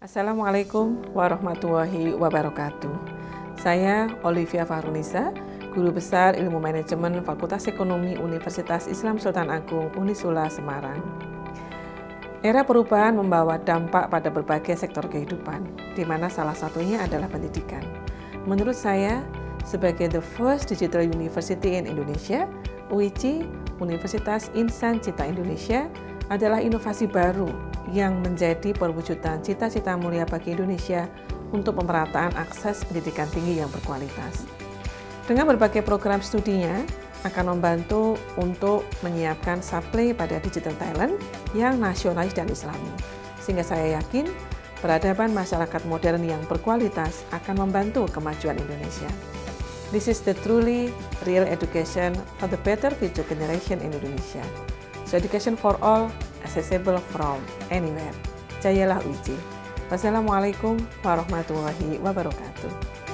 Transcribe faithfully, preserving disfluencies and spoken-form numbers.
Assalamualaikum warahmatullahi wabarakatuh. Saya Olivia Farunisa, Guru Besar Ilmu Manajemen Fakultas Ekonomi Universitas Islam Sultan Agung Unisula Semarang. Era perubahan membawa dampak pada berbagai sektor kehidupan, di mana salah satunya adalah pendidikan. Menurut saya, sebagai the first digital university in Indonesia, U I C I, Universitas Insan Cipta Indonesia, adalah inovasi baru yang menjadi perwujudan cita-cita mulia bagi Indonesia untuk pemerataan akses pendidikan tinggi yang berkualitas. Dengan berbagai program studinya, akan membantu untuk menyiapkan supply pada digital talent yang nasionalis dan islami. Sehingga saya yakin, peradaban masyarakat modern yang berkualitas akan membantu kemajuan Indonesia. This is the truly real education for the better future generation in Indonesia. So education for all, accessible from anywhere. Jayalah U I C I. Wassalamualaikum warahmatullahi wabarakatuh.